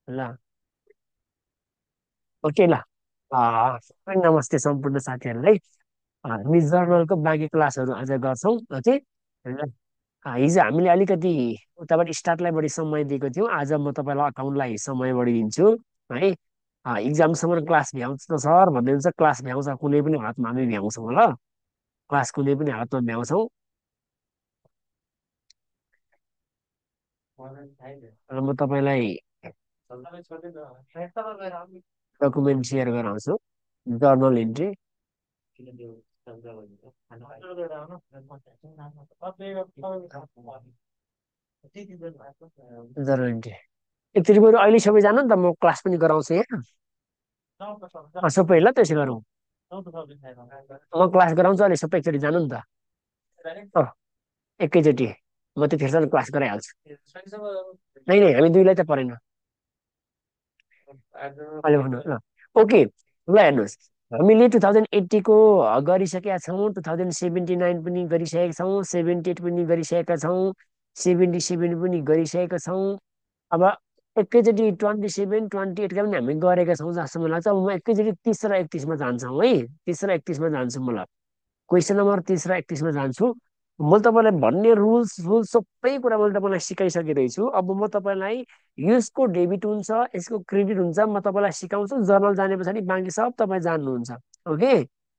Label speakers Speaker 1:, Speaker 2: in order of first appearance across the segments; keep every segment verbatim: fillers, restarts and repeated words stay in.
Speaker 1: ल ओके ल। अँ, सबै नमस्ते सम्पूर्ण साथीहरूलाई। अँ, हामी जर्नलको बाँकी क्लासहरू आज गर्छौँ। ओके ल। अँ, हिजो हामीले अलिकति उताबाट स्टार्टलाई बढी समय दिएको थियौँ। आज म तपाईँलाई अकाउन्टलाई समय बढी दिन्छु है। अँ, इक्जामसम्म क्लास भ्याउँछ त सर भन्दै हुन्छ। क्लास भ्याउँछ, कुनै पनि हालतमा हामी भ्याउँछौँ ल। क्लास कुनै पनि हालतमा भ्याउँछौँ। र म तपाईँलाई डकुमेन्ट सेयर गराउँछु, जर्नल इन्ट्री। जर्नल इन्ट्री एकचोटि बरु अहिले सबै जानु नि त, म क्लास पनि गराउँछु यहाँ। अँ, सबै ल, त्यसो गरौँ। म क्लास गराउँछु, अहिले सबै एकचोटि जानु नि त। अँ, एकैचोटि म त्यतिखेरसम्म क्लास गराइहाल्छु। नै नै हामी दुईलाई त परेन। अहिले भन्नु ल। ओके ल, हेर्नुहोस्, हामीले टु थाउजन्ड एट्टीको गरिसकेका छौँ, टु थाउजन्ड सेभेन्टी नाइन पनि गरिसकेका छौँ, सेभेन्टी एट पनि गरिसकेका छौँ, सेभेन्टी सेभेन पनि गरिसकेका छौँ। अब एकैचोटि ट्वेन्टी सेभेन ट्वेन्टी एटका पनि हामी गरेका छौँ जहाँसम्म लाग्छ। अब म एकैचोटि तिस र एकतिसमा जान्छौँ है। तिस र एकतिसमा जान्छु म। ल, क्वेसन नम्बर तिस र एकतिसमा जान्छु। मैले तपाईँलाई भन्ने रुल्स रुल्स सबै कुरा मैले तपाईँलाई सिकाइसकिरहेछु। अब म तपाईँलाई यसको डेबिट हुन्छ, यसको क्रेडिट हुन्छ, म तपाईँलाई सिकाउँछु। जर्नल जाने पछाडि बाँकी सब तपाईँ जान्नुहुन्छ। ओके।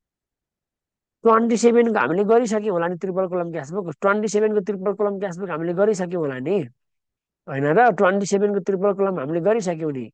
Speaker 1: ट्वेन्टी सेभेनको हामीले गरिसक्यौँ होला नि, ट्रिपल कलम क्यासबुक। ट्वेन्टी सेभेनको ट्रिपल कलम क्यासबुक हामीले गरिसक्यौँ होला नि, होइन र? ट्वेन्टी सेभेनको ट्रिपल कलम हामीले गरिसक्यौँ नि,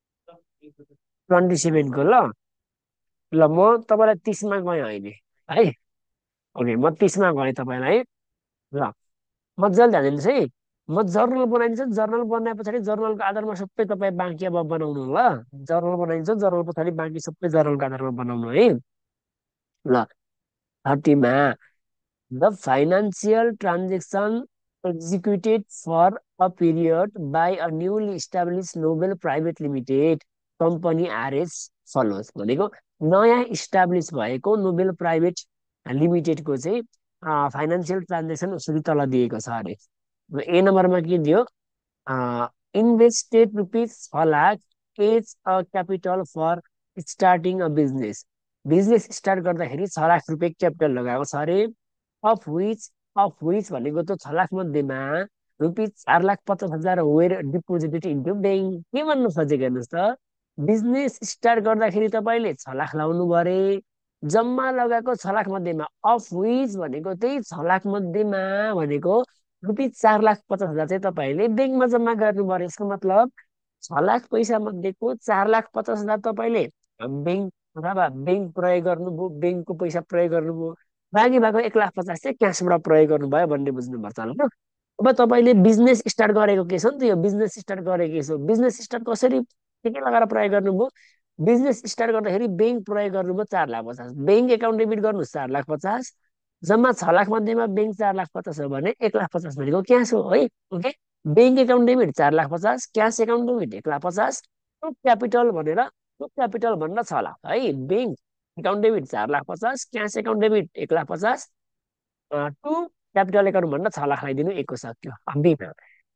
Speaker 1: ट्वेन्टी सेभेनको। ल ल, म तपाईँलाई तिसमा गएँ अहिले है। ओके, म तिसमा गएँ तपाईँलाई। ल, मजाले ध्यान दिनुहोस् है। म जर्नल बनाइदिन्छु, जर्नल बनाए पछाडि जर्नलको आधारमा सबै तपाईँ बाँकी अब बनाउनु ल। जर्नल बनाइदिन्छ, जर्नल पछाडि बाँकी सबै जर्नलको आधारमा बनाउनु है। ल, थर्टीमा, the financial transaction executed for a period by a newly established Nobel Private Limited company R S follows भनेको नयाँ इस्टाब्लिस भएको नोबेल प्राइभेट लिमिटेडको चाहिँ फाइनेन्सियल ट्रान्जेक्सन उसरी तल दिएको छ अरे। ए नम्बरमा के दियो? इन्भेस्टेड रुपिस छ lakh as a capital for starting a business. Business start गर्दाखेरि छ लाख रुपियाँ क्यापिटल लगाएको छ अरे। अफ विच अफ विच भनेको त छ लाख मध्येमा रुपिस चार लाख पचास हजार वेयर डिपोजिटेड इन्टु ब्याङ्क। के भन्नु खोजेको हेर्नुहोस् त, बिजनेस स्टार्ट गर्दाखेरि तपाईँले छ लाख लाउनु परे, जम्मा लगाएको छ लाख मध्येमा अफ विच भनेको त्यही छ लाख मध्येमा भनेको रुपिस चार लाख पचास हजार चाहिँ तपाईँले ब्याङ्कमा जम्मा गर्नु पर्यो। यसको मतलब छ लाख पैसा मध्येको चार लाख पचास हजार तपाईँले ब्याङ्क अथवा ब्याङ्क प्रयोग गर्नुभयो, ब्याङ्कको पैसा प्रयोग गर्नुभयो। बाँकी भएको एक लाख पचास चाहिँ क्यासबाट प्रयोग गर्नुभयो भन्ने बुझ्नुपर्छ ल। अब तपाईँले बिजनेस स्टार्ट गरेको के छ नि त, यो बिजनेस स्टार्ट गरेको के छ, बिजनेस स्टार्ट कसरी के के लगाएर प्रयोग गर्नुभयो? बिजनेस स्टार्ट गर्दाखेरि ब्याङ्क प्रयोग गर्नुभयो चार लाख पचास, ब्याङ्क एकाउन्ट डेबिट गर्नुहोस् चार लाख पचास, जम्मा छ लाख मध्येमा ब्याङ्क चार लाख पचास हो भने एक लाख पचास भनेको क्यास हो है। ओके, ब्याङ्क एकाउन्ट डेबिट चार लाख पचास, क्यास एकाउन्ट डेबिट एक लाख पचास, टु क्यापिटल भनेर टु क्यापिटल भनेर छ लाख है। ब्याङ्क एकाउन्ट डेबिट चार लाख पचास, क्यास एकाउन्ट डेबिट एक लाख पचास, टु क्यापिटल एकाउन्ट भनेर छ लाख लगाइदिनु, एकको सक्यो। बिमा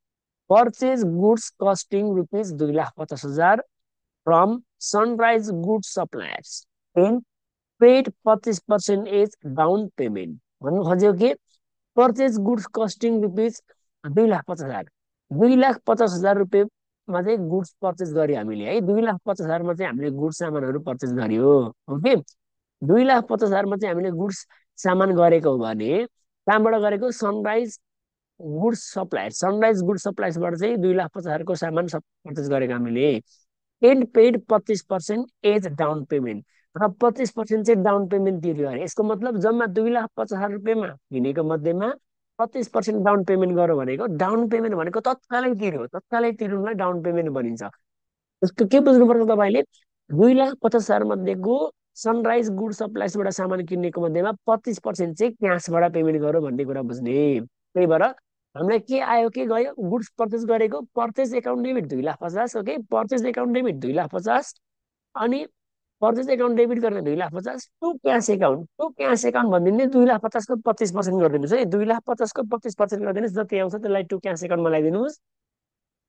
Speaker 1: पर्चेज गुड्स कस्टिङ रुपिस दुई लाख पचास हजार from Sunrise good suppliers and paid पच्चिस पर्सेन्टेज डाउन पेमेन्ट। भन्नु खोज्यो के? पर्चेज गुड्स कस्टिङ रुपिस दुई लाख पचास हजार, दुई लाख पचास हजार रुपियाँमा चाहिँ गुड्स पर्चेस गर्यो हामीले है। दुई लाख पचास हजारमा चाहिँ हामीले गुड्स सामानहरू पर्चेस गर्यो। ओके, दुई लाख पचास हजारमा चाहिँ हामीले गुड्स सामान गरेको हो भने कहाँबाट गरेको? Sunrise goods supplier, Sunrise good सप्लायर्सबाट चाहिँ दुई लाख पचास हजारको सामान पर्चेस गरेको हामीले। एन्ड पेड पच्चिस पर्सेन्ट एज डाउन पेमेन्ट, र पच्चिस पर्सेन्ट चाहिँ डाउन पेमेन्ट तिर्यो अरे। यसको मतलब जम्मा दुई लाख पचास हजार रुपियाँमा किनेको मध्येमा पच्चिस पर्सेन्ट डाउन पेमेन्ट गर्यो भनेको, डाउन पेमेन्ट भनेको तत्कालै तिर्यो, तत्कालै तिर्नुलाई डाउन पेमेन्ट भनिन्छ। यसको के बुझ्नुपर्छ तपाईँले? दुई लाख पचास हजार मध्येको सनराइज गुड सप्लाइजबाट सामान किनेको मध्येमा पच्चिस पर्सेन्ट चाहिँ क्यासबाट पेमेन्ट गर्यो भन्ने कुरा बुझ्ने। त्यही भएर हामीलाई के आयो के गयो? गुड्स पर्चेस गरेको पर्चेस एकाउन्ट डेबिट दुई लाख पचास। ओके, पर्चेस एकाउन्ट डेबिट दुई लाख पचास, अनि पर्चेस एकाउन्ट डेबिट गर्ने दुई लाख पचास, to cash account, to cash account भनिदिने दुई लाख पचासको पच्चिस पर्सेन्ट गरिदिनुहोस् है। दुई लाख पचासको पच्चिस पर्सेन्ट गरिदिनुहोस्, जति आउँछ त्यसलाई टु क्यास एकाउन्टमा लगाइदिनुहोस्।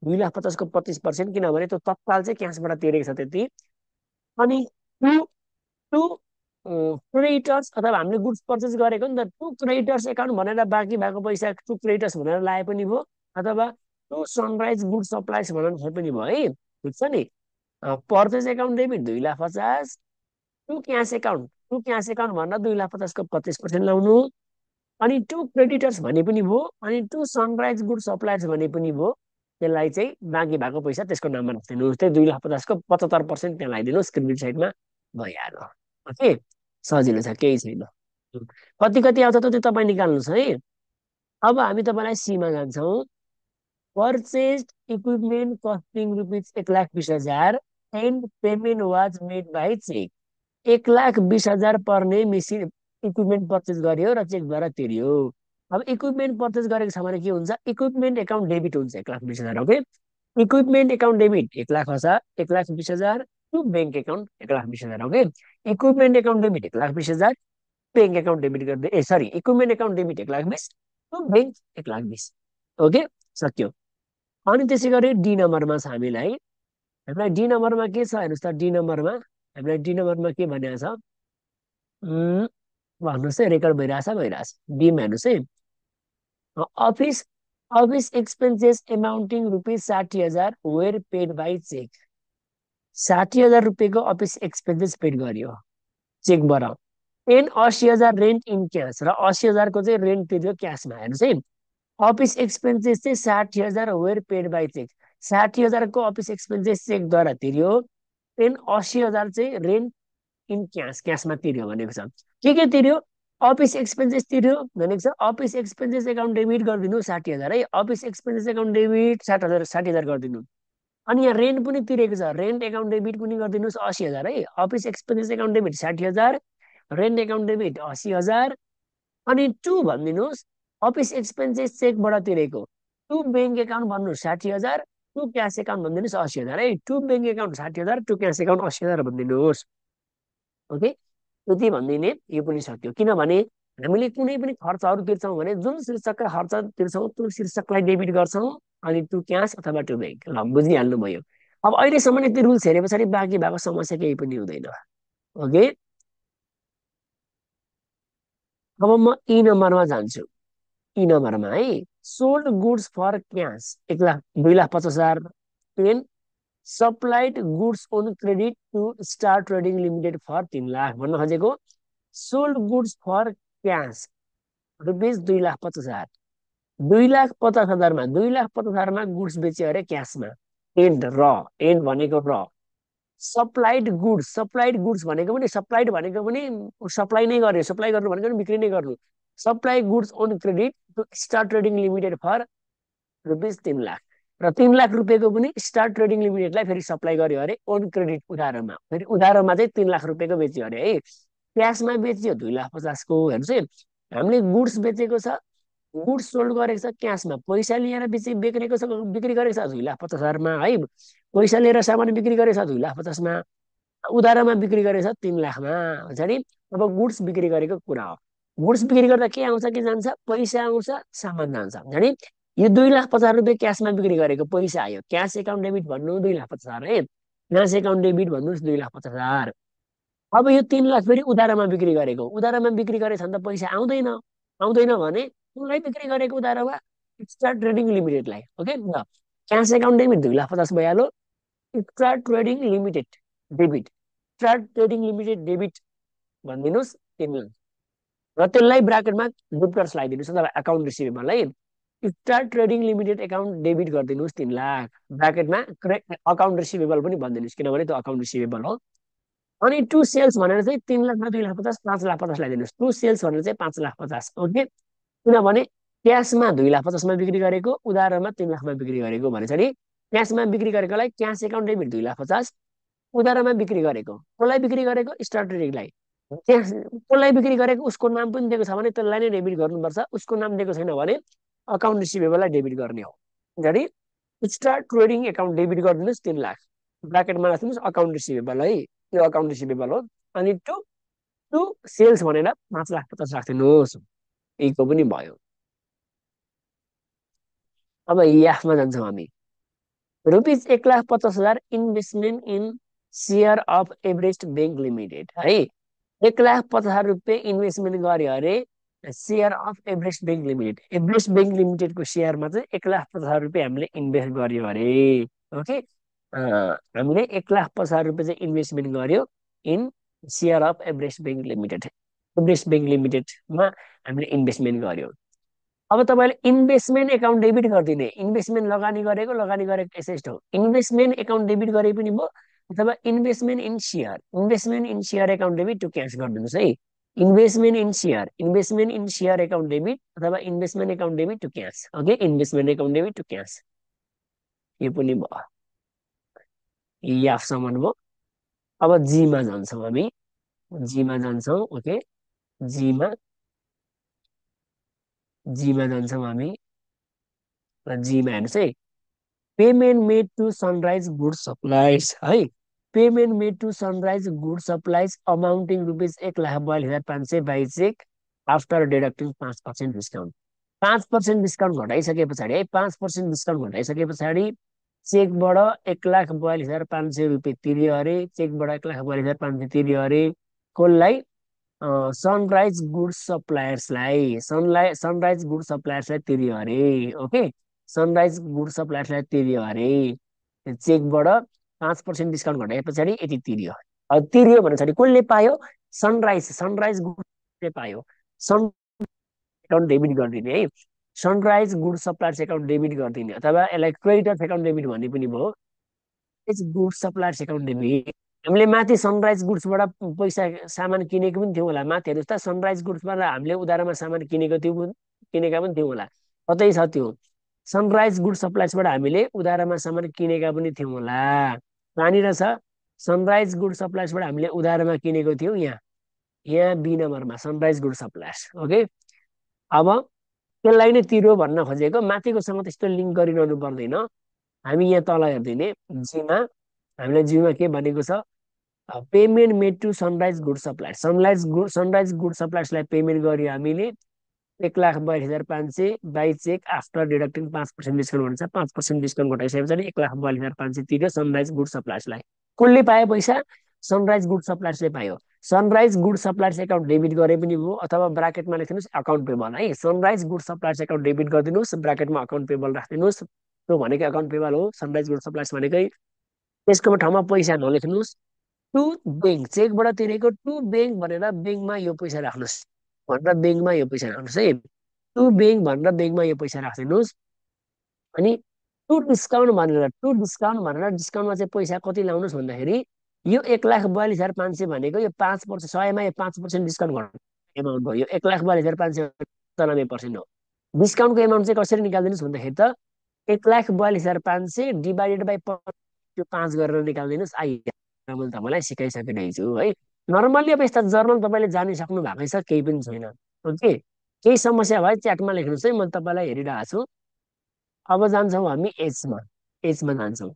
Speaker 1: दुई लाख पचासको पच्चिस पर्सेन्ट, किनभने त्यो तत्काल चाहिँ क्यासबाट तिरेको छ त्यति। अनि टु टु क्रेडिटर्स, अथवा हामीले गुड्स पर्चेस गरेको नि त, टु क्रेडिटर्स एकाउन्ट भनेर बाँकी भएको पैसा टु क्रेडिटर्स भनेर लाए पनि भयो, अथवा टु सनराइज गुड सप्लाइज भनेर लाए पनि भयो है, ठिक छ नि। पर्चेस एकाउन्ट डेबिट दुई लाख पचास, to cash account to cash account भनेर दुई लाख पचासको पच्चिस पर्सेन्ट लाउनु, अनि टु क्रेडिटर्स भने पनि भयो, अनि टु सनराइज गुड सप्लायर्स भने पनि भयो। त्यसलाई चाहिँ बाँकी भएको पैसा त्यसको नाममा राखिदिनुहोस्, त्यही दुई लाख पचासको पचहत्तर पर्सेन्ट त्यहाँ लगाइदिनुहोस् क्रेडिट साइडमा, भइहाल्यो। ओके, सजिलो छ, केही छैन। कति कति आउँछ त त्यो तपाईँ निकाल्नुहोस् है। अब हामी तपाईँलाई सीमा जान्छौँ। परचेज इक्विपमेन्ट कस्टिङ रुपिज एक लाख बिस हजार and payment was made by cheque. एक लाख बिस हजार पर्ने मेसिन इक्विपमेन्ट पर्चेस गर्यो र चेकद्वारा तिर्यो। अब इक्विपमेन्ट पर्चेस गरेको छ भने के हुन्छ, इक्विपमेन्ट एकाउन्ट डेबिट हुन्छ एक लाख बिस हजार ओके। इक्विपमेन्ट एकाउन्ट डेबिट एक लाख हजार एक लाख बिस हजार टु ब्याङ्क एकाउन्ट एक लाख बिस हजार ओके। इक्विपमेन्ट एकाउन्ट डेबिट एक लाख बिस हजार, ब्याङ्क एकाउन्ट डेबिट गर्दै a sorry equipment account debit एक लाख बिस, टु ब्याङ्क एक लाख बिस ओके, सक्यो। अनि त्यसै गरी डी नम्बरमा छ हामीलाई, हामीलाई डी नम्बरमा के छ हेर्नुहोस् त, डी नम्बरमा हामीलाई डी नम्बरमा के भनेको छ, भन्नुहोस् है, रेकर्ड भइरहेछ भइरहेछ डीमा हेर्नुहोस् है। Office office expenses amounting rupees साठी हजार वेयर पेड बाई चेक। साठी हजार रुपियाँको अफिस एक्सपेन्सेस पेड गर्यो चेकबाट। एन असी हजार रेन्ट इन क्यास, र असी हजारको चाहिँ रेन्ट तिर्यो क्यासमा। हेर्नुहोस् है, अफिस एक्सपेन्सेस चाहिँ साठी हजार वेयर पेड बाई चेक, साठी हजारको अफिस एक्सपेन्सेस चेकद्वारा तिर्यो। एन असी हजार चाहिँ रेन्ट इन क्यास, क्यासमा तिर्यो भनेको छ। के के तिर्यो, अफिस एक्सपेन्सेस तिर्यो भनेको छ। अफिस एक्सपेन्सेस एकाउन्ट डेबिट गरिदिनु साठी हजार है, अफिस एक्सपेन्सेस एकाउन्ट डेबिट साठी हजार साठी हजार गरिदिनु। अनि यहाँ रेन्ट पनि तिरेको छ, रेन्ट एकाउन्ट डेबिट पनि गरिदिनुहोस् असी हजार है, अफिस एक्सपेन्सेस एकाउन्ट डेबिट साठी हजार, रेन्ट एकाउन्ट डेबिट असी हजार। अनि टु भनिदिनुहोस् अफिस एक्सपेन्सेस चेकबाट तिरेको, टु ब्याङ्क एकाउन्ट भन्नुहोस् साठी हजार, टु क्यास एकाउन्ट भनिदिनुहोस् असी हजार है, टु ब्याङ्क एकाउन्ट साठी हजार, टु क्यास एकाउन्ट असी हजार भनिदिनुहोस् ओके। यति भनिदिने यो पनि सक्यो, किनभने हामीले कुनै पनि खर्चहरू तिर्छौँ भने जुन शीर्षकका खर्च तिर्छौँ त्यो शीर्षकलाई डेबिट गर्छौँ, अनि टु क्यास अथवा टु ब्याङ्क, ल बुझिहाल्नु भयो। अब अहिलेसम्म यति रुल्स हेरे पछाडि बाँकी भएको समस्या केही पनि हुँदैन ओके। अब म ई नम्बरमा जान्छु। ई नम्बरमा है, सोल्ड गुड्स फर क्यास एक लाख दुई लाख पचास हजार पेन, supplied goods on credit to Star Trading Limited for तिन लाख भन्न खोजेको। Sold goods for cash rupees दुई लाख पचास हजार, दुई लाख पचास हजारमा दुई लाख पचास हजारमा गुड्स बेच्यो अरे क्यासमा, एन्ड र एन्ड भनेको र। सप्लाइड गुड्स, सप्लाइड गुड्स भनेको पनि, सप्लाइड भनेको पनि सप्लाई नै गर्यो, सप्लाई गर्नु भनेको पनि बिक्री नै गर्नु। Supply goods on credit to Star Trading Limited for rupees तिन लाख, र तिन लाख रुपियाँको पनि स्टार ट्रेडिङ लिमिटेडलाई फेरि सप्लाई गर्यो अरे ओन क्रेडिट उधारोमा, फेरि उधारोमा चाहिँ तिन लाख रुपियाँको बेच्यो अरे है। क्यासमा बेच्यो दुई लाख पचासको। हेर्नुहोस् है, हामीले गुड्स बेचेको छ, गुड्स सोल्ड गरेको छ क्यासमा, पैसा लिएर बेचे बिक्रीको छ, बिक्री गरेको छ दुई लाख पचास हजारमा है, पैसा लिएर सामान बिक्री गरेको छ दुई लाख पचासमा, उधारोमा बिक्री गरेको छ तिन लाखमा हुन्छ नि। अब गुड्स बिक्री गरेको कुरा हो, गुड्स बिक्री गर्दा के आउँछ के जान्छ, पैसा आउँछ सामान जान्छ हुन्छ नि। यो दुई लाख पचास रुपियाँ क्यासमा बिक्री गरेको पैसा आयो, क्यास एकाउन्ट डेबिट भन्नु दुई लाख पचास हजार है, क्यास एकाउन्ट डेबिट भन्नुहोस् दुई लाख पचास हजार। अब यो तिन लाख फेरि उधारोमा बिक्री गरेको, उधारोमा बिक्री गरेछ भने त पैसा आउँदैन, आउँदैन भने उसलाई बिक्री गरेको उधारोमा एक्स्ट्रा ट्रेडिङ लिमिटेडलाई ओके ल। क्यास एकाउन्ट डेबिट दुई लाख पचास भइहाल्यो, extra Trading Limited debit, extra Trading Limited debit भनिदिनुहोस् तिन लाख, र त्यसलाई ब्राकेटमा डुप्टर्स लगाइदिनुहोस् अथवा अकाउन्ट रिसिभेबल है। Extra Trading Limited account debit गरिदिनुहोस् तिन लाख, ब्राकेटमा अकाउन्ट रिसिभेबल पनि भनिदिनुहोस् किनभने त्यो अकाउन्ट रिसिभेबल हो। अनि टु सेल्स भनेर चाहिँ तिन लाख दुई लाख पचास पाँच लाख पचास लगाइदिनुहोस्, टु सेल्स भनेर चाहिँ पाँच लाख पचास ओके। किनभने क्यासमा दुई लाख पचासमा बिक्री गरेको, उधारोमा तिन लाखमा बिक्री गरेको भनेछ नि। क्यासमा बिक्री गरेकोलाई क्यास एकाउन्ट डेबिट दुई लाख पचास, उधारोमा बिक्री गरेको कसलाई बिक्री गरेको स्टार ट्रेडिङलाई, क्यास कसलाई बिक्री गरेको उसको नाम पनि दिएको छ भने त्यसलाई नै डेबिट गर्नुपर्छ, उसको नाम दिएको छैन भने अकाउन्ट रिसिभेबललाई डेबिट गर्ने हो। jadi Star Trading account debit गरिदिनुहोस् तिन लाख, ब्राकेटमा राख्दिनुहोस् अकाउन्ट रिसिभेबल है, त्यो अकाउन्ट रिसिभेबल हो। अनि टु टु सेल्स भनेर पाँच लाख पचास राखिदिनुहोस्, यहीको पनि भयो। अब याफमा जान्छौँ हामी। रुपिज एक लाख पचास हजार investment in share of Everest Bank Limited है। एक लाख पचास हजार रुपियाँ इन्भेस्टमेन्ट गर्यो अरे share of Everest Bank Limited, Everest Bank लिमिटेडको सेयरमा चाहिँ एक लाख पचास हजार रुपियाँ हामीले इन्भेस्ट गर्यो अरे। ओके, हामीले एक लाख पचास हजार रुपियाँ चाहिँ इन्भेस्टमेन्ट गर्यो in share of Everest Bank Limited, Everest Bank लिमिटेडमा हामीले इन्भेस्टमेन्ट गर्यो। अब तपाईँले इन्भेस्टमेन्ट एकाउन्ट डेबिट गरिदिने, इन्भेस्टमेन्ट लगानी गरेको लगानी गरेको एसेस्ट हो, इन्भेस्टमेन्ट एकाउन्ट डेबिट गरे पनि भयो, अथवा investment in share, investment in share account debit to cash गरिदिनुहोस् है। Investment in share, investment in share account debit अथवा investment account debit to cash. Okay, investment account debit to cash, यो पनि भयो, याफसम्म भयो। अब जीमा जान्छौँ हामी, जीमा जान्छौँ। ओके, जीमा जीमा जान्छौँ हामी, जीमा हेर्नुहोस् है, payment made to Sunrise Good Supplies है। Payment made to Sunrise Good Supplies amounting rupees एक लाख बयालिस हजार पाँच सय बाई चेक आफ्टर डिडक्टिङ पाँच पर्सेन्ट डिस्काउन्ट। पाँच पर्सेन्ट डिस्काउन्ट घटाइसके पछाडि है, पाँच पर्सेन्ट डिस्काउन्ट घटाइसके पछाडि चेकबाट एक लाख बयालिस हजार पाँच सय रुपियाँ तिर्यो अरे, चेकबाट एक लाख बयालिस हजार पाँच सय तिर्यो अरे, कसलाई? सनराइज गुड सप्लायर्सलाई, सनलाई सनराइज गुड सप्लायर्सलाई तिर्यो अरे। ओके, सनराइज गुड सप्लायर्सलाई तिर्यो अरे, चेकबाट पाँच पर्सेन्ट डिस्काउन्ट घटाए पछाडि यति तिर्यो। अब तिर्यो भने पछाडि कसले पायो? सनराइज, सनराइज गुडले पायो। सन एकाउन्ट डेबिट गरिदिने है, Sunrise good Suppliers account debit गरिदिने, अथवा यसलाई क्रेडिटर्स एकाउन्ट डेबिट भन्ने पनि भयो। गुड सप्लायर्स एकाउन्ट डेबिट, हामीले माथि सनराइज गुड्सबाट पैसा सामान किनेको पनि थियौँ होला, माथि हेर्नुहोस् त, सनराइज गुड्सबाट हामीले उधारोमा सामान किनेको थियौँ, किनेका पनि थियौँ होला, कतै छ त्यो। सनराइज गुड सप्लायर्सबाट हामीले उधारोमा सामान किनेका पनि थियौँ होला, कहाँनिर छ? सनराइज गुड सप्लायर्सबाट हामीले उधारोमा किनेको थियौँ, यहाँ यहाँ बी नम्बरमा सनराइज गुड सप्लायर्स। ओके, अब त्यसलाई नै तिरो भन्न खोजेको, माथिकोसँग त्यस्तो लिङ्क गरिरहनु पर्दैन। हामी यहाँ तल हेरिदिने जीमा, हामीलाई जीमा के भनेको छ? Payment made to Sunrise good Suppliers, sunrise Good Sunrise good सप्लायर्सलाई पेमेन्ट गर्यो हामीले एक लाख बयालिस हजार पाँच सय बाई चेक आफ्टर डिडक्टिङ पाँच पर्सेन्ट डिस्काउन्ट भन्छ, पाँच पर्सेन्ट डिस्काउन्ट घटाइसके पछाडि एक लाख बयालिस हजार पाँच सय तिर्यो सनराइज गुड सप्लायर्सलाई। कसले पायो पैसा? सनराइज गुड सप्लायर्सले पायो। Sunrise good Suppliers account debit गरे पनि भयो, अथवा ब्राकेटमा लेखिदिनुहोस् अकाउन्ट पेबल है, Sunrise good Suppliers account debit गरिदिनुहोस्, ब्राकेटमा अकाउन्ट पेबल राखिदिनुहोस्, त्यो भनेको अकाउन्ट पेबल हो, सनराइज गुड सप्लायर्स भनेकै। त्यसको ठाउँमा पैसा नलेख्नुहोस्, टु ब्याङ्क, चेकबाट तिरेको टु ब्याङ्क भनेर ब्याङ्कमा यो पैसा राख्नुहोस् भनेर ब्याङ्कमा यो पैसा राख्नुहोस् है, टु ब्याङ्क भनेर ब्याङ्कमा यो पैसा राखिदिनुहोस्। अनि टु डिस्काउन्ट भनेर टु डिस्काउन्ट भनेर डिस्काउन्टमा चाहिँ पैसा कति लाउनुहोस् भन्दाखेरि, यो एक लाख बयालिस हजार पाँच सय भनेको यो पाँच पर्सेन्ट सयमा यो पाँच पर्सेन्ट डिस्काउन्ट गर्नु एमाउन्ट भयो, यो एक लाख बयालिस हजार पाँच सय पन्चानब्बे पर्सेन्ट हो। डिस्काउन्टको एमाउन्ट चाहिँ कसरी निकालिदिनुहोस् भन्दाखेरि त एक लाख बयालिस हजार पाँच सय डिभाइडेड बाई त्यो पाँच गरेर निकालिदिनुहोस्, आइहाल्छ। मैले तपाईँलाई सिकाइसकिरहेको छु है। नर्मल्ली अब यस्ता जर्नल तपाईँले जानिसक्नु भएकै छ, केही पनि छैन। ओके, केही समस्या भयो च्याटमा लेख्नुहोस् है, म तपाईँलाई हेरिरहेको छु। अब जान्छौँ हामी एचमा, एचमा जान्छौँ।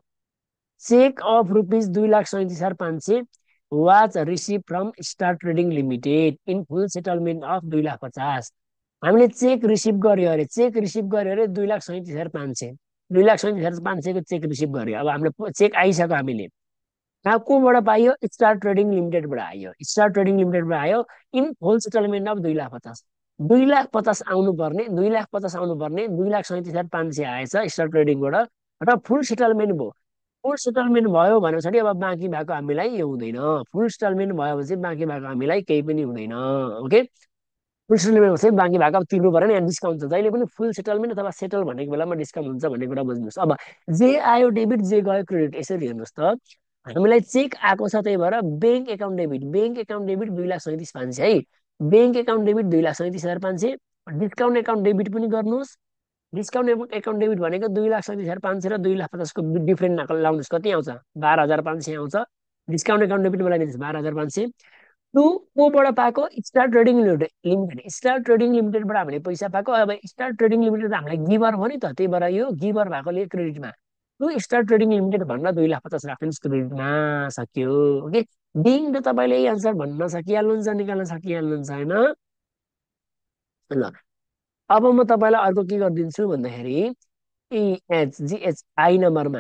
Speaker 1: चेक अफ रुपिज दुई लाख सैँतिस हजार पाँच सय was receive from Star Trading Limited in full settlement of दुई लाख पचास। हामीले चेक रिसिभ गर्यो अरे, चेक रिसिभ गर्यो अरे दुई लाख सैँतिस हजार पाँच सय, दुई लाख सैँतिस हजार पाँच सयको चेक रिसिभ गर्यो। अब हामीले चेक आइसक्यो, हामीले कहाँ कोबाट पाइयो? स्टार ट्रेडिङ लिमिटेडबाट आयो, स्टार ट्रेडिङ लिमिटेडबाट आयो इन फुल सेटलमेन्ट अफ दुई लाख पचास। दुई लाख पचास आउनु पर्ने, दुई लाख पचास आउनु पर्ने, दुई लाख सैँतिस हजार पाँच सय आएछ स्टार ट्रेडिङबाट र फुल सेटलमेन्ट भयो। फुल सेटलमेन्ट भयो भने पछाडि अब बाँकी भएको हामीलाई यो हुँदैन, फुल सेटलमेन्ट भयो भने चाहिँ बाँकी भएको हामीलाई केही पनि हुँदैन। ओके, फुल सेटलमेन्ट चाहिँ बाँकी भएको अब तिर्नु पऱ्यो नि, यहाँ डिस्काउन्ट छ, जहिले पनि फुल सेटलमेन्ट अथवा सेटल भनेको बेलामा डिस्काउन्ट हुन्छ भन्ने कुरा बुझ्नुहोस्। अब जे आयो डेबिट, जे गयो क्रेडिट, यसरी हेर्नुहोस् त, हामीलाई चेक आएको छ, त्यही भएर bank account debit, bank account debit दुई लाख सैँतिस पाँच सय है, ब्याङ्क एकाउन्ट डेबिट दुई लाख सैँतिस हजार पाँच सय, डिस्काउन्ट एकाउन्ट डेबिट पनि गर्नुहोस्। डिस्काउन्ट एकाउन्ट डेबिट भनेको दुई लाख सैँतिस हजार पाँच सय र दुई लाख पचासको डिफ्रेन्ट लाउनुहोस्, कति आउँछ? बाह्र हजार पाँच सय आउँछ। डिस्काउन्ट एकाउन्ट डेबिट मलाई दिनुहोस् बाह्र हजार पाँच सय। टु कोबाट पाएको? Star Trading Limited, Star Trading लिमिटेडबाट हामीले पैसा पाएको। अब स्टार ट्रेडिङ लिमिटेड हामीलाई गिभर हो नि त, त्यही भएर यो गिभर भएकोले क्रेडिटमा, टु स्टार ट्रेडिङ लिमिटेड भनेर दुई लाख पचास राख्नुहोस् क्रेडिटमा, सक्यो। ओके, दिङ त तपाईँले यही आन्सर भन्न सकिहाल्नुहुन्छ, निकाल्न सकिहाल्नुहुन्छ होइन। ल, अब म तपाईँलाई अर्को के गरिदिन्छु भन्दाखेरि इएच जिएच आई नम्बरमा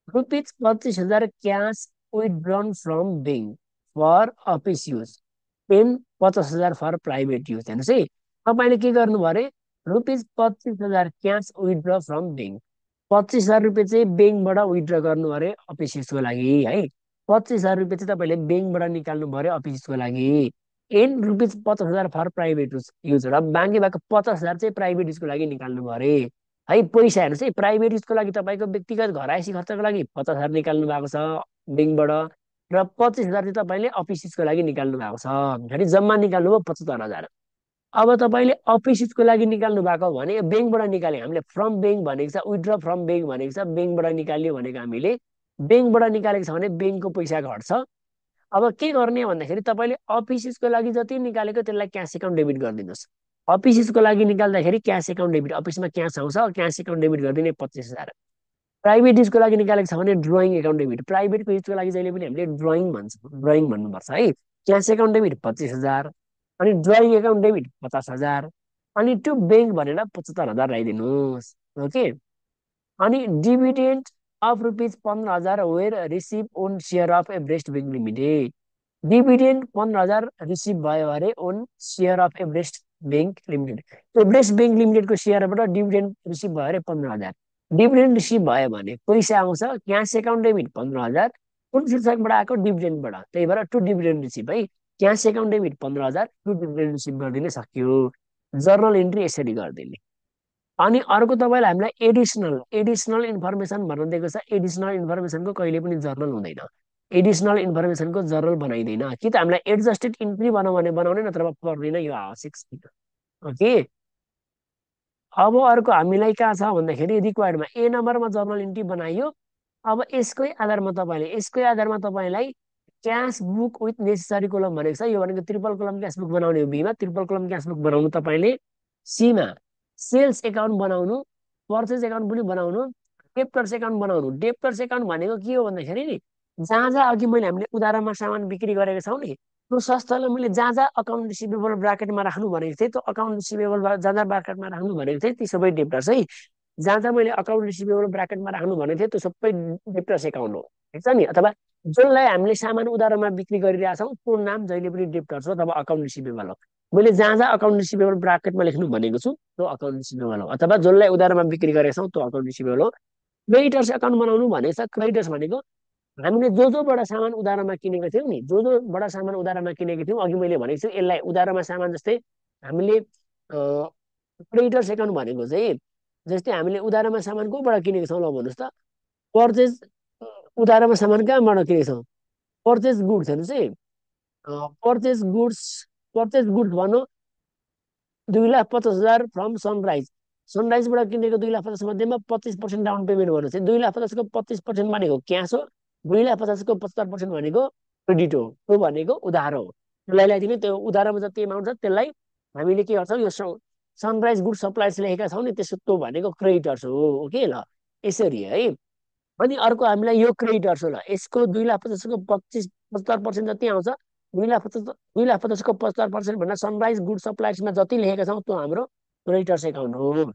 Speaker 1: रुपिज पच्चिस हजार cash withdrawn from bank for office use, पेन पचास हजार फर प्राइभेट युज। हेर्नुहोस् है, तपाईँले के गर्नु अरे, रुपिज पच्चिस हजार क्यास विथड्र फ्रम ब्याङ्क, पच्चिस हजार रुपियाँ चाहिँ ब्याङ्कबाट विथड्र गर्नु अरे अफिस युजको लागि है। पच्चिस हजार रुपियाँ चाहिँ तपाईँले ब्याङ्कबाट निकाल्नु पऱ्यो अफिस युजको लागि। एन रुपिज पचास हजार फर प्राइभेट युज युज र बाँकी भएको पचास हजार चाहिँ प्राइभेट युजको लागि निकाल्नु परे है। पैसा हेर्नुहोस् है, प्राइभेट युजको लागि तपाईँको व्यक्तिगत घरायसी खर्चको लागि पचास हजार निकाल्नु भएको छ ब्याङ्कबाट, र पच्चिस हजार चाहिँ तपाईँले अफिस युजको लागि निकाल्नु भएको छ। फेरि जम्मा निकाल्नु भयो पचहत्तर हजार। अब तपाईँले अफिस युजको लागि निकाल्नु भएको भने ब्याङ्कबाट निकाल्यो हामीले, फ्रम ब्याङ्क भनेको छ, विथड्र फ्रम ब्याङ्क भनेको छ ब्याङ्कबाट निकाल्यो भनेको हामीले, ब्याङ्कबाट निकालेको छ भने ब्याङ्कको पैसा घट्छ। अब के गर्ने भन्दाखेरि तपाईँले अफिस युजको लागि जति निकालेको त्यसलाई क्यास एकाउन्ट डेबिट गरिदिनुहोस्। अफिस युजको लागि निकाल्दाखेरि क्यास एकाउन्ट डेबिट, अफिसमा क्यास आउँछ, क्यास एकाउन्ट डेबिट गरिदिने पच्चिस हजार। प्राइभेट युजको लागि निकालेको छ भने ड्रइङ एकाउन्ट डेबिट, प्राइभेटको युजको लागि जहिले पनि हामीले ड्रइङ भन्छ, ड्रइङ भन्नुपर्छ है। क्यास एकाउन्ट डेबिट पच्चिस हजार, अनि ड्रइङ एकाउन्ट डेबिट पचास हजार, अनि त्यो ब्याङ्क भनेर पचहत्तर हजार लगाइदिनुहोस्। ओके। अनि डिभिडेन्ड अफ रुपिज पन्ध्र हजार were receive on share of Everest Bank Limited, dividend पन्ध्र हजार रिसिभ भयो अरे on share of Everest Bank Limited, Everest Bank लिमिटेडको सेयरबाट डिभिडेन्ड रिसिभ भयो अरे पन्ध्र हजार। डिभिडेन्ड रिसिभ भयो भने पैसा आउँछ क्यास एकाउन्ट डेबिट पन्ध्र हजार, कुन शीर्षकबाट आएको डिभिडेन्डबाट, त्यही भएर टु डिभिडेन्ड रिसिभ है। क्यास एकाउन्ट डेबिट पन्ध्र हजार, टु डिभिडेन्ड रिसिभ गरिदिने सक्यो। जर्नल इन्ट्री यसरी गरिदिने। अनि अर्को तपाईँलाई हामीलाई एडिसनल एडिसनल इन्फर्मेसन भनेर दिएको छ, एडिसनल इन्फर्मेसनको कहिले पनि जर्नल हुँदैन, एडिसनल इन्फर्मेसनको जर्नल बनाइँदैन। कि त हामीलाई एडजस्टेड इन्ट्री बनाऊ भने बनाउने, नत्र पर्दैन, यो आवश्यक छैन। ओके। अब अर्को हामीलाई कहाँ छ भन्दाखेरि रिक्वायर्डमा ए नम्बरमा जर्नल इन्ट्री बनाइयो। अब यसकै आधारमा तपाईँले यसकै आधारमा तपाईँलाई cash book with necessary column भनेको छ, यो भनेको ट्रिपल कोलम क्यास बुक बनाउने हो, बीमा ट्रिपल कोलम क्यास बुक बनाउनु तपाईँले, सीमा सेल्स एकाउन्ट बनाउनु, पर्चेज एकाउन्ट पनि बनाउनु, डेप्टर्स एकाउन्ट बनाउनु। डेप्टर्स एकाउन्ट भनेको के हो भन्दाखेरि नि, जहाँ जहाँ अघि मैले हामीले उधारोमा सामान बिक्री गरेको छौँ नि, त्यो संस्थालाई मैले जहाँ जहाँ अकाउन्ट रिसिभेबल ब्राकेटमा राख्नु भनेको थिएँ, त्यो अकाउन्ट रिसिभेबल जहाँ जहाँ ब्राकेटमा राख्नु भनेको थिएँ ती सबै डेप्टर्स है। जहाँ जहाँ मैले अकाउन्ट रिसिभेबल ब्राकेटमा राख्नु भनेको थिएँ त्यो सबै डेप्टर्स एकाउन्ट हो, ठिक छ नि। अथवा जसलाई हामीले सामान उधारोमा बिक्री गरिरहेछौँ त्यो नाम जहिले पनि डेप्टर्स हो अथवा अकाउन्ट रिसिभेबल हो। मैले जहाँ जहाँ अकाउन्ट रिसिभेबल ब्राकेटमा लेख्नु भनेको छु त्यो अकाउन्ट रिसिभेबल हो, अथवा जसलाई उधारोमा बिक्री गरेका छौँ त्यो अकाउन्ट रिसिभेबल हो। क्रेडिटर्स एकाउन्ट बनाउनु भनेको छ, क्रेडिटर्स भनेको हामीले जो जोबाट सामान उधारोमा किनेको थियौँ नि, जो जोबाट सामान उधारोमा किनेको थियौँ, अघि मैले भनेको छु यसलाई उधारोमा सामान जस्तै हामीले क्रेडिटर्स एकाउन्ट भनेको चाहिँ, जस्तै हामीले उधारोमा सामान कोबाट किनेको छौँ ल भन्नुहोस् त, पर्चेज, उधारोमा सामान कहाँबाट किनेको छौँ, पर्चेज गुड्स। हेर्नुहोस् है, पर्चेज गुड्स, पर्चेज गुड्स भनौँ दुई लाख पचास हजार फ्रम सनराइज, सनराइजबाट किनेको दुई लाख पचास मध्येमा पच्चिस पर्सेन्ट डाउन पेमेन्ट गर्नु चाहिँ दुई लाख पचासको पच्चिस पर्सेन्ट भनेको क्यास हो, दुई लाख पचासको पचहत्तर पर्सेन्ट भनेको क्रेडिट हो, त्यो भनेको उधार हो। त्यसलाई ल्याइदिने, त्यो उधारोमा जति एमाउन्ट छ त्यसलाई हामीले के गर्छौँ, यो सनराइज गुड सप्लायर्स लेखेका छौँ नि, त्यसो त्यो भनेको क्रेडिटर्स हो। ओके ल, यसरी है। अनि अर्को हामीलाई यो क्रेडिटर्स हो ल, यसको दुई लाख पचासको पच्चिस पचहत्तर पर्सेन्ट जति आउँछ, दुई लाख पचास दुई लाख पचासको पचहत्तर पर्सेन्ट भन्दा सनराइज गुड सप्लायर्समा जति लेखेका छौँ त्यो हाम्रो क्रेडिटर्स एकाउन्ट हो।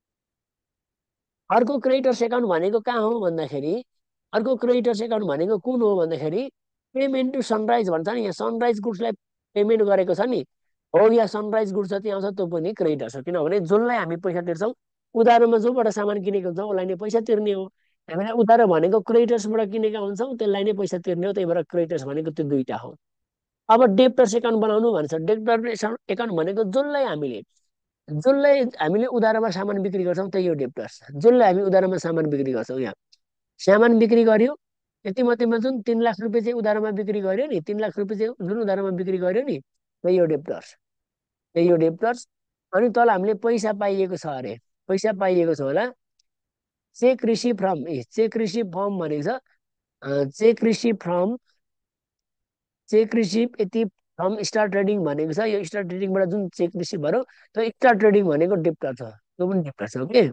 Speaker 1: अर्को क्रेडिटर्स एकाउन्ट भनेको कहाँ हो भन्दाखेरि, अर्को क्रेडिटर्स एकाउन्ट भनेको कुन हो भन्दाखेरि पेमेन्ट टु सनराइज भन्छ नि, यहाँ सनराइज गुड्सलाई पेमेन्ट गरेको छ नि, हो या सनराइज गुड्स जति आउँछ त्यो पनि क्रेडिटर्स हो। किनभने जसलाई हामी पैसा तिर्छौँ, उधारोमा जोबाट सामान किनेको हुन्छौँ उसलाई नै पैसा तिर्ने हो। हामीलाई उधारो भनेको क्रेडिटर्सबाट किनेका हुन्छौँ, त्यसलाई नै पैसा तिर्ने हो, त्यही भएर क्रेडिटर्स भनेको त्यो दुईटा हो। अब डेप्टर्स एकाउन्ट बनाउनु भन्छ, डेप्टर एकाउन्ट भनेको जसलाई हामीले जसलाई हामीले उधारोमा सामान बिक्री गर्छौँ त्यही हो डेप्टर्स, जसलाई हामी उधारोमा सामान बिक्री गर्छौँ। यहाँ सामान बिक्री गर्यो, यति मध्येमा जुन तिन लाख रुपियाँ चाहिँ उधारोमा बिक्री गर्यो नि, तिन लाख रुपियाँ चाहिँ जुन उधारोमा बिक्री गर्यो नि, त्यही हो डेप्टर्स, त्यही हो डेप्टर्स। अनि तल हामीले पैसा पाइएको छ अरे, पैसा पाइएको छ होला, cheque receive from, a cheque receive from भनेको छ, cheque receive from, cheque receive यति फ्रम स्टार ट्रेडिङ भनेको छ, यो स्टार ट्रेडिङबाट जुन चेक रिसिभ भयो त्यो स्टार ट्रेडिङ भनेको डेप्टर छ, त्यो पनि डेप्टर छ। ओके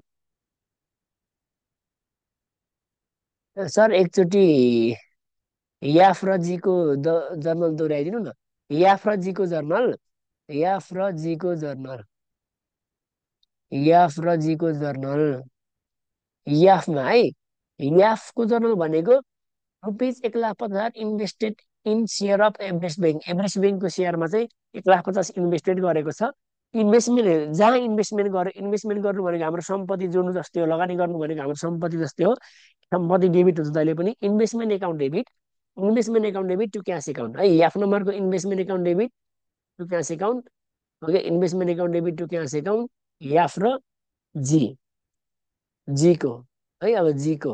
Speaker 1: सर, एकचोटि याफ्रजीको द जर्नल दोहोऱ्याइदिनु न, याफ्रजीको जर्नल, याफ्रजीको जर्नल, याफ्रजीको जर्नल, याफमा है, याफको जर्नल भनेको रुपिज एक लाख पचास हजार invested in share of Everest Bank. एभरेस्ट ब्याङ्कको सेयरमा चाहिँ एक लाख पचास इन्भेस्टेड गरेको छ। इन्भेस्टमेन्ट जहाँ इन्भेस्टमेन्ट गर्यो, इन्भेस्टमेन्ट गर्नु भनेको हाम्रो सम्पत्ति जोड्नु जस्तै हो, लगानी गर्नु भनेको हाम्रो सम्पत्ति जस्तै हो। सम्पत्ति डेबिट हुन्छ जहिले पनि, investment account debit, investment account debit to cash account है। एफ नम्बरको investment account debit to cash account. Okay, investment account debit to cash account, F र जी, जीको है। अब जीको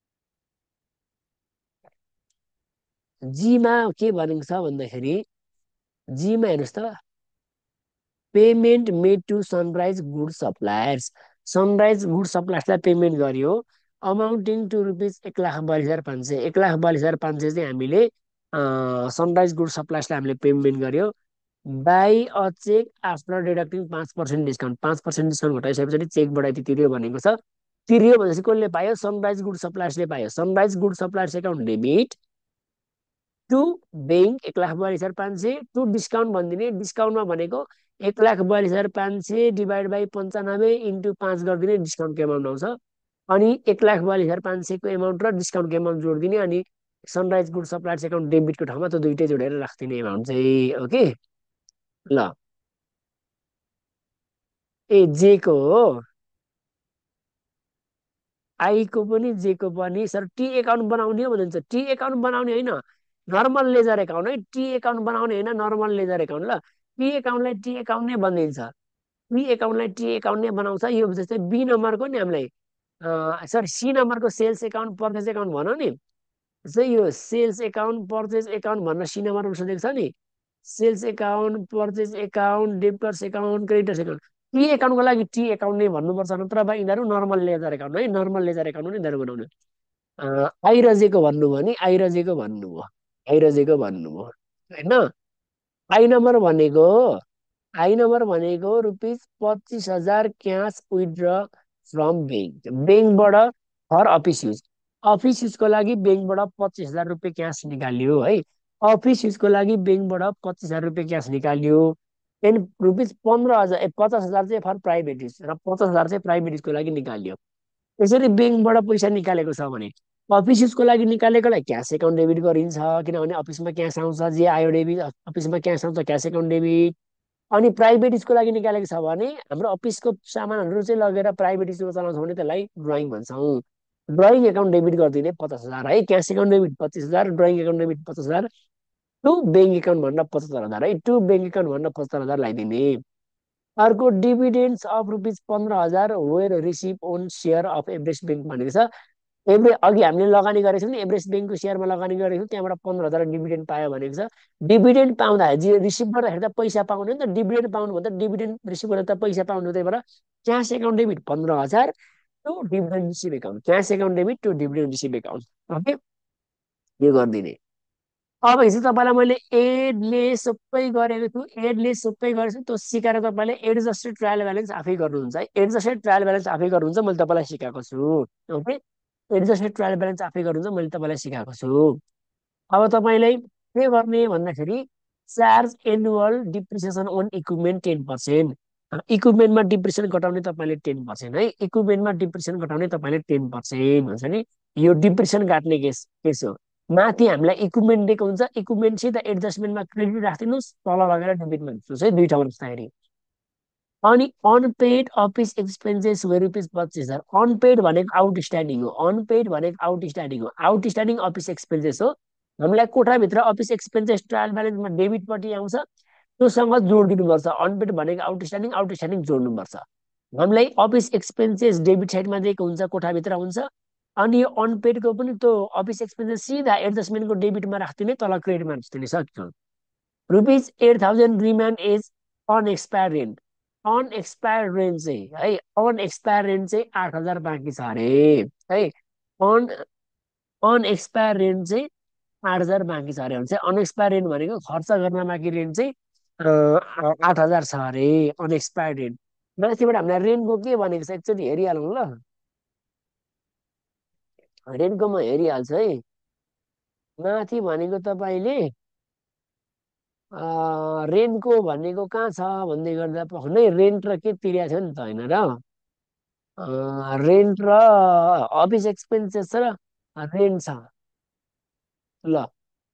Speaker 1: जीमा के भनेको छ भन्दाखेरि, जीमा हेर्नुहोस् त, payment made to Sunrise good Suppliers. Sunrise good सप्लायर्सलाई पेमेन्ट गर्यो अमाउन्टिङ टु रुपिज एक लाख बयालिस हजार पाँच सय। एक लाख बयालिस हजार पाँच सय चाहिँ हामीले सनराइज गुड सप्लायर्सलाई हामीले पेमेन्ट गर्यो by a cheque after deducting पाँच पर्सेन्ट डिस्काउन्ट। पाँच पर्सेन्ट डिस्काउन्ट घटाइसकेपछि चेकबाट यति तिर्यो भनेको छ। तिर्यो भनेपछि कसले पायो? सनराइज गुड सप्लायर्सले पायो। Sunrise good Suppliers account debit to bank एक लाख बयालिस हजार पाँच सय टु डिस्काउन्ट भनिदिने। डिस्काउन्टमा भनेको एक लाख बयालिस हजार पाँच सय डिभाइड बाई पन्चानब्बे इन्टु पाँच गरिदिने, डिस्काउन्टको एमाउन्ट आउँछ। अनि एक लाख बयालिस हजार पाँच सयको एमाउन्ट र डिस्काउन्टको एमाउन्ट जोडिदिने, अनि सनराइज गुड सप्लायर्स एकाउन्ट डेबिटको ठाउँमा त्यो दुइटै जोडेर राखिदिने एमाउन्ट चाहिँ। ओके ल, ए जेको हो, आईको पनि जेको पनि। सर टी एकाउन्ट बनाउने हो भन्नुहुन्छ, टी एकाउन्ट बनाउने होइन, नर्मल लेजर एकाउन्ट है। टी एकाउन्ट बनाउने होइन, नर्मल लेजर एकाउन्ट। ल, टी एकाउन्टलाई टी एकाउन्ट नै बनिन्छ, टी एकाउन्टलाई टी एकाउन्ट नै बनाउँछ। यो जस्तै बी नम्बरको नि हामीलाई सरी सी नम्बरको सेल्स एकाउन्ट पर्चेस एकाउन्ट भनौँ नि, चाहिँ यो सेल्स एकाउन्ट पर्चेस एकाउन्ट भनेर सी नम्बरमा सोधेको छ नि। Sales account, purchase account, debtors account, creditors account. T एकाउन्टको लागि टी एकाउन्ट नै भन्नुपर्छ, नत्र भए यिनीहरू नर्मल लेजर एकाउन्ट है, नर्मल लेजर एकाउन्ट नै यिनीहरू बनाउने। आइरजेको भन्नुभयो भने आइरजेको भन्नुभयो, आइरजेको भन्नुभयो होइन। आई नम्बर भनेको, आई नम्बर भनेको रुपिज पच्चिस हजार क्यास विथड्र फ्रम ब्याङ्क, ब्याङ्कबाट फर अफिस युज। अफिस युजको लागि ब्याङ्कबाट पच्चिस हजार रुपियाँ क्यास निकाल्यो है। अफिस युजको लागि ब्याङ्कबाट पच्चिस हजार रुपियाँ क्यास निकाल्यो। त्यहाँदेखि रुपिज पन्ध्र हजार ए पचास हजार चाहिँ फर प्राइभेट युज, र पचास हजार चाहिँ प्राइभेट युजको लागि निकाल्यो। यसरी ब्याङ्कबाट पैसा निकालेको छ भने अफिस युजको लागि निकालेकोलाई क्यास एकाउन्ट डेबिट गरिन्छ, किनभने अफिसमा क्यास आउँछ, जे आयो डेबिट, अफिसमा क्यास आउँछ क्यास एकाउन्ट डेबिट। अनि प्राइभेट युजको लागि निकालेको छ भने हाम्रो अफिसको सामानहरू चाहिँ लगेर प्राइभेट युजमा चलाउँछौँ भने त्यसलाई ड्रइङ भन्छौँ। ड्रइङ एकाउन्ट डेबिट गरिदिने पचास हजार है, क्यास एकाउन्ट डेबिट पच्चिस हजार, ड्रइङ एकाउन्ट डेबिट पचास हजार, टु ब्याङ्क एकाउन्ट भनेर पचहत्तर हजार है, टु ब्याङ्क एकाउन्ट भनेर पचहत्तर हजार लगाइदिने। अर्को डिभिडेन्ड्स अफ रुपिज पन्ध्र हजार were receive on share of Everest Bank भनेको छ। एभरे अघि हामीले लगानी गरेको छौँ नि, एभरेस्ट ब्याङ्कको सेयरमा लगानी गरेको छौँ, त्यहाँबाट पन्ध्र हजार डिभिडेन्ड पायो भनेको छ। डिभिडेन्ड पाउँदा जे रिसिभ गर्दाखेरि त पैसा पाउने नि त, डिभिडेन्ड पाउनु भन्दा डिभिडेन्ड रिसिभ गर्दा त पैसा पाउनु, त्यही भएर क्यास एकाउन्ट डेबिट पन्ध्र हजार to dividend receive account, cash account debit to dividend receive account. Okay, यो गरिदिने। अब हिजो तपाईँलाई मैले एडले सबै गरेको छु, एडले सबै गरेको छु, त्यो सिकाएर तपाईँले एडजस्टेड ट्रायल ब्यालेन्स आफै गर्नुहुन्छ है। एडजस्टेड ट्रायल ब्यालेन्स आफै गर्नुहुन्छ, मैले तपाईँलाई सिकाएको छु। ओके, एडजस्टेड ट्रायल ब्यालेन्स आफै गर्नुहुन्छ, मैले तपाईँलाई सिकाएको छु। अब तपाईँलाई के गर्ने भन्दाखेरि charge annual depreciation on equipment ten percent. इक्विपमेन्टमा डिप्रिसिएसन घटाउने तपाईँले टेन पर्सेन्ट है, इक्विपमेन्टमा डिप्रिसिएसन घटाउने तपाईँले टेन पर्सेन्ट हुन्छ नि। यो डिप्रिसिएसन काट्ने केस केस हो। माथि हामीलाई इक्विपमेन्ट दिएको हुन्छ, इक्विपमेन्टसित एडजस्टमेन्टमा क्रेडिट राखिदिनुहोस्, तल लगेर डेबिटमा दिनुहोस् है, दुईवटा राख्दाखेरि। अनि unpaid office expenses were rupees पच्चिस हजार। अनपेड भनेको आउट स्ट्यान्डिङ हो, अनपेड भनेको आउट स्ट्यान्डिङ हो, आउट स्ट्यान्डिङ अफिस एक्सपेन्सेस हो। हामीलाई कोठाभित्र अफिस एक्सपेन्सेस ट्रायल ब्यालेन्समा डेबिटपट्टि आउँछ, त्योसँग जोडिदिनुपर्छ। अनपेड भनेको आउट स्ट्यान्डिङ, आउट स्ट्यान्डिङ जोड्नुपर्छ। हामीलाई अफिस एक्सपेन्सेस डेबिट साइडमा दिएको हुन्छ, कोठाभित्र हुन्छ। अनि यो अनपेडको पनि त्यो अफिस एक्सपेन्सेस सिधा एडजस्टमेन्टको डेबिटमा राखिदिने, तल क्रेडिटमा राखिदिने, सक्यो। Rupees eight thousand remained as unexpired rent. Unexpired rent चाहिँ है, अनएक्सपायर रेन्ट चाहिँ आठ हजार बाँकी छ अरे है। अन अनएक्सपायर रेन्ट चाहिँ आठ हजार बाँकी छ अरे हुन्छ। अनएक्सपायर रेन्ट भनेको खर्च गर्न बाँकी रेन्ट चाहिँ आठ हजार छ अरे, अनएक्सपायर रेन्ट। र यतिबाट हामीलाई रेन्टको के भनेको छ एकचोटि हेरिहालौँ ल। रेन्टको म हेरिहाल्छु है। माथि भनेको तपाईँले रेन्टको भनेको कहाँ छ भन्दै गर्दा नै रेन्ट र के तिरेको थियो नि त होइन र। रेन्ट र अफिस एक्सपेन्सेस र रेन्ट छ ल।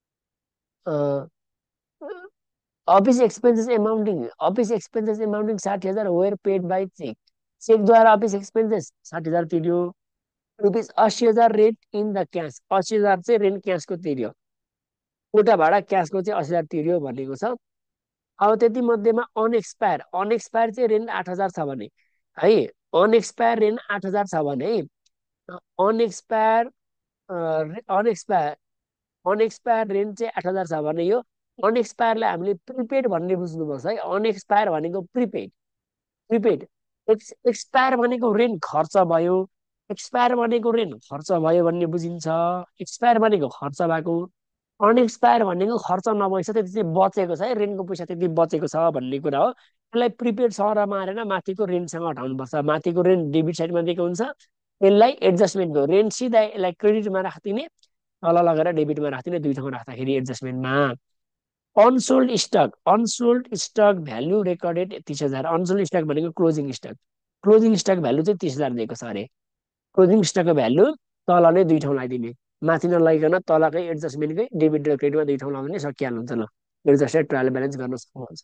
Speaker 1: Office expenses amounting office expenses amounting साठी हजार वेयर पेड बाई चेक। चेकद्वारा अफिस एक्सपेन्सेस साठी हजार तिर्यो। रुपिस अस्सी हजार रेन्ट इन द क्यास, अस्सी हजार चाहिँ रेन्ट क्यासको तिर्यो। कोटा भाडा क्यासको चाहिँ अस्सी हजार तिर्यो भनेको छ। अब त्यति मध्येमा अनएक्सपायर अनएक्सपायर चाहिँ रेन्ट आठ हजार छ भने है, अनएक्सपायर रेन्ट आठ हजार छ भने अनएक्सपायर अनएक्सपायर अनएक्सपायर रेन्ट चाहिँ आठ हजार छ भने यो अनएक्सपायरलाई हामीले प्रिपेड भन्ने बुझ्नुपर्छ है। अनएक्सपायर भनेको प्रिपेड। प्रिपेड एक्स एक्सपायर भनेको रेन्ट खर्च भयो, एक्सपायर भनेको रेन्ट खर्च भयो भन्ने बुझिन्छ। एक्सपायर भनेको खर्च भएको, अनएक्सपायर भनेको खर्च नभएछ त्यति चाहिँ बचेको छ है, रेन्टको पैसा त्यति बचेको छ भन्ने कुरा हो। यसलाई प्रिपेड सर मारेर माथिको रेन्टसँग हटाउनुपर्छ। माथिको रेन्ट डेबिट साइडमा दिएको हुन्छ, यसलाई एडजस्टमेन्टको रेन्ट सिधा यसलाई क्रेडिटमा राखिदिने, तल लगेर डेबिटमा राखिदिने, दुई ठाउँमा राख्दाखेरि एडजस्टमेन्टमा। Unsold stock unsold stock value recorded तिस हजार। अनसोल्ड स्टक भनेको closing stock, closing stock value चाहिँ तिस हजार दिएको छ अरे। क्लोजिङ स्टकको भ्यालु तल नै दुई ठाउँ लगाइदिने, माथि नलाइकन तलकै एडजस्टमेन्टकै डेबिट र क्रेडिटमा दुई ठाउँ लगाउने सकिहाल्नुहुन्छ ल। एडजस्टेड ट्रायल ब्यालेन्स गर्न सक्नुहुन्छ।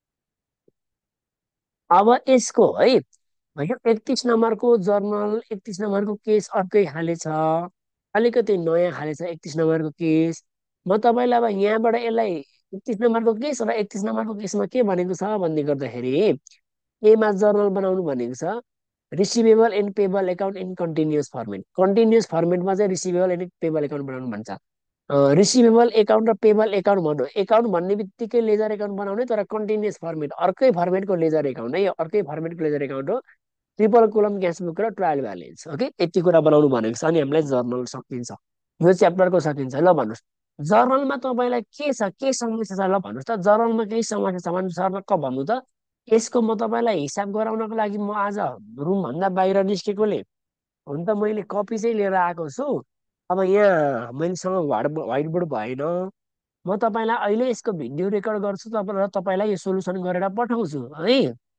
Speaker 1: अब यसको है यो एकतिस नम्बरको जर्नल एकतिस नम्बरको केस अर्कै खाले छ, अलिकति नयाँ खाले छ एकतिस नम्बरको केस। म तपाईँलाई अब यहाँबाट यसलाई एकतिस नम्बरको केस र एकतिस नम्बरको केसमा के भनेको छ भन्ने गर्दाखेरि एमा जर्नल बनाउनु भनेको छ receivable and payable account in continuous format. Continuous फर्मेटमा चाहिँ रिसिभेबल एन्ड पेबल एकाउन्ट बनाउनु भन्छ। रिसिभेबल एकाउन्ट र पेबल एकाउन्ट भन्नु, एकाउन्ट भन्ने बित्तिकै लेजर एकाउन्ट बनाउने, तर कन्टिन्युस फर्मेट अर्कै फर्मेटको लेजर एकाउन्ट है, यो अर्कै फर्मेटको लेजर एकाउन्ट हो। ट्रिपल कोलम क्यास बुक र ट्रायल ब्यालेन्स ओके, यति कुरा बनाउनु भनेको छ। अनि हामीलाई जर्नल सकिन्छ, यो च्याप्टरको सकिन्छ ल। भन्नुहोस् जर्नलमा तपाईँलाई के छ, के समस्या छ ल भन्नुहोस् त। जर्नलमा केही समस्या छ भने सर क भन्नु त। यसको म तपाईँलाई हिसाब गराउनको लागि म आज रुमभन्दा बाहिर निस्केकोले हुन त मैले कपी चाहिँ लिएर आएको छु। अब यहाँ मैलेसँग वाइट व्हाइट बोर्ड भएन। म तपाईँलाई अहिले यसको भिडियो रेकर्ड गर्छु तपाईँ र तपाईँलाई यो सोल्युसन गरेर पठाउँछु है।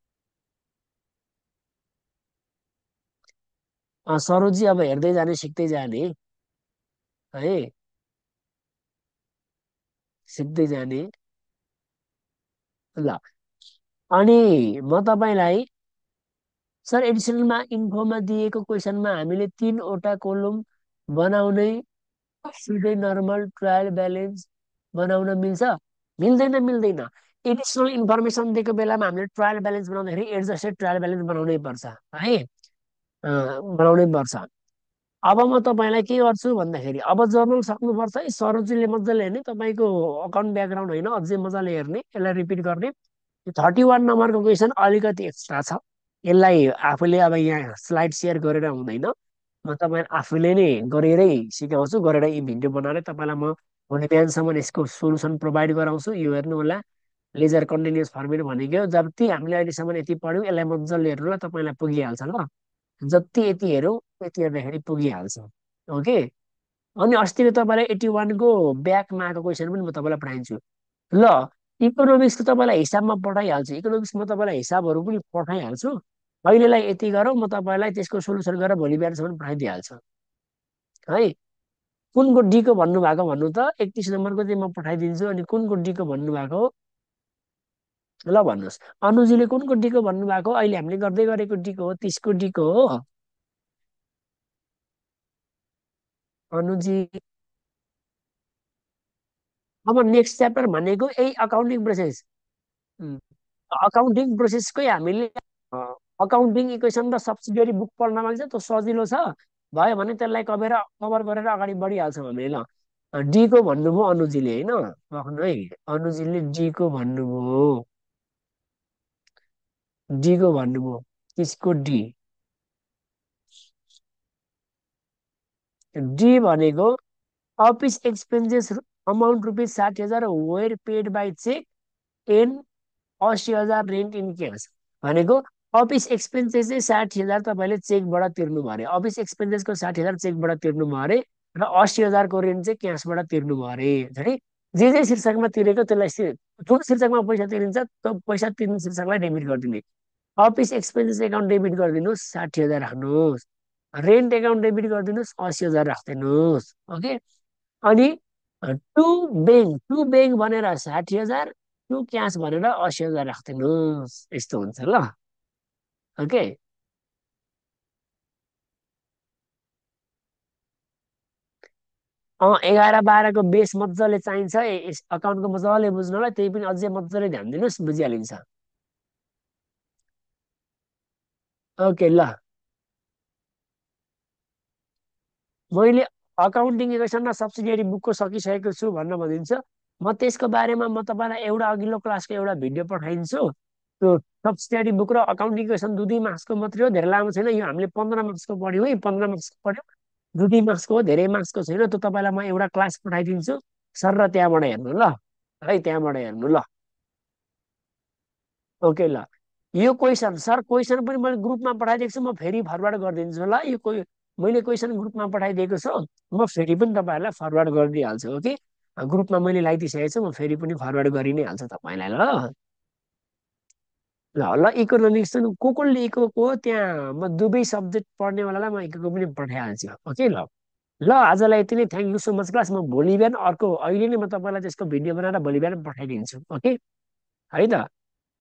Speaker 1: अँ, सरोजी अब हेर्दै जाने सिक्दै जाने है, सिक्दै जाने ल। अनि म तपाईँलाई सर एडिसनलमा इन्फोमा दिएको क्वेसनमा हामीले तिनवटा कोलम बनाउनै सिधै नर्मल ट्रायल ब्यालेन्स बनाउन मिल्छ? मिल्दैन, मिल्दैन। एडिसनल इन्फर्मेसन दिएको बेलामा हामीले ट्रायल ब्यालेन्स बनाउँदाखेरि एडजस्टेड ट्रायल ब्यालेन्स बनाउनै पर्छ है, अँ, बनाउनै पर्छ। अब म तपाईँलाई के गर्छु भन्दाखेरि अब जर्नल सक्नुपर्छ है। सरोजीले मजाले हेर्ने, तपाईँको अकाउन्ट ब्याकग्राउन्ड होइन अझै मजाले हेर्ने, यसलाई रिपिट गर्ने। थर्टी वान नम्बरको क्वेसन अलिकति एक्स्ट्रा छ, यसलाई आफूले अब यहाँ स्लाइड सेयर गरेर हुँदैन, म तपाईँ आफूले नै गरेरै सिकाउँछु। गरेर यी भिडियो बनाएर तपाईँलाई म भोलि बिहानसम्म यसको सोल्युसन प्रोभाइड गराउँछु। यो हेर्नु होला, लेजर कन्टिन्युस फर्मेट भनेको जति हामीले अहिलेसम्म यति पढ्यौँ यसलाई मजाले हेर्नु ल, तपाईँलाई पुगिहाल्छ ल। जति यति हेरौँ यति हेर्दाखेरि पुगिहाल्छ ओके। अनि अस्ति तपाईँलाई एट्टी वानको ब्याकमा आएको क्वेसन पनि म तपाईँलाई पठाइदिन्छु ल। इकोनोमिक्सको तपाईँलाई हिसाबमा पठाइहाल्छु, इकोनोमिक्समा तपाईँलाई हिसाबहरू पनि पठाइहाल्छु। अहिलेलाई यति गरौँ, म तपाईँलाई त्यसको सोल्युसन गरेर भोलि बिहानसम्म पठाइदिइहाल्छु है। कुनको डीको भन्नुभएको भन्नु त, एकतिस नम्बरको चाहिँ म पठाइदिन्छु। अनि कुनको डीको भन्नुभएको ल भन्नुहोस्। अनुजीले कुनको डीको भन्नुभएको, अहिले हामीले गर्दै गरेको डीको हो, तिसको डीको हो अनुजी। अब नेक्स्ट च्याप्टर भनेको यही अकाउन्टिङ प्रोसेस। अकाउन्टिङ प्रोसेसकै हामीले अकाउन्टिङ इक्वेसन र सब्सिडियरी बुक पढ्न माग्छ, त्यो सजिलो छ। भयो भने त्यसलाई कभर कभर गरेर अगाडि बढिहाल्छौँ हामीले ल। डीको भन्नुभयो अनुजीले होइन, पक्नु है। अनुजीले डीको भन्नुभयो, डीको भन्नुभयो, त्यसको डी। डी भनेको अफिस एक्सपेन्सेस अमाउन्ट रुपिस साठी हजार were paid by cheque and अस्सी हजार रेन्ट इन क्यास भनेको अफिस एक्सपेन्सेस चाहिँ साठी हजार तपाईँले चेकबाट तिर्नु भयो अरे, अफिस एक्सपेन्सेसको साठी हजार चेकबाट तिर्नु भयो अरे, र अस्सी हजारको रेन्ट चाहिँ क्यासबाट तिर्नु भयो अरे है। जे जे शीर्षकमा तिरेको त्यसलाई जुन शीर्षकमा पैसा तिरिन्छ त्यो पैसा तिर्ने शीर्षकलाई डेबिट गरिदिने। अफिस एक्सपेन्सेस एकाउन्ट डेबिट गरिदिनुहोस्, साठी हजार राख्नुहोस्। रेन्ट एकाउन्ट डेबिट गरिदिनुहोस्, असी हजार राखिदिनुहोस्। ओके। अनि टु ब्याङ्क टु ब्याङ्क भनेर साठी हजार, टु क्यास भनेर असी हजार राखिदिनुहोस्। यस्तो हुन्छ ल। ओके। अँ एघार बाह्रको बेस मजाले चाहिन्छ है, यस अकाउन्टको मजाले बुझ्नलाई, त्यही पनि अझै मजाले ध्यान दिनुहोस्, बुझिहालिन्छ। ओके ल। मैले अकाउन्टिङ इक्वेसन र सब्सिडियरी बुकको सकिसकेको छु भन्न भनिन्छ। म त्यसको बारेमा म तपाईँलाई एउटा अघिल्लो क्लासको एउटा भिडियो पठाइदिन्छु। त्यो सब्सिडियरी बुक र अकाउन्टिङ इक्वेसन दुई दुई मार्क्सको मात्रै हो, धेरै लामो छैन। यो हामीले पन्ध्र मार्क्सको पढ्यौँ है, पन्ध्र मार्क्सको पढ्यौँ। दुई दुई मार्क्सको हो, धेरै मार्क्सको छैन। त्यो तपाईँलाई म एउटा क्लास पठाइदिन्छु सर, र त्यहाँबाट हेर्नु ल। है त्यहाँबाट हेर्नु ल। ओके ल। यो क्वेसन सर, क्वेसन पनि मैले ग्रुपमा पठाइदिएको छु, म फेरि फरवर्ड गरिदिन्छु ल। यो कोही मैले क्वेसन ग्रुपमा पठाइदिएको छु, म फेरि पनि तपाईँहरूलाई फरवर्ड गरिदिइहाल्छु। ओके। ग्रुपमा मैले लगाइदिइसकेको छु, म फेरि पनि फरवर्ड गरि नै हाल्छु तपाईँलाई ल। ल ल इकोनोमिक्स को कसले इकोको त्यहाँ म दुवै सब्जेक्ट पढ्नेवालालाई म इकोको पनि पठाइहाल्छु। ओके ल। ल आजलाई यति नै, thank you so much class. म भोलि बिहान अर्को अहिले नै म तपाईँलाई त्यसको भिडियो बनाएर भोलि बिहान पठाइदिन्छु। ओके है त।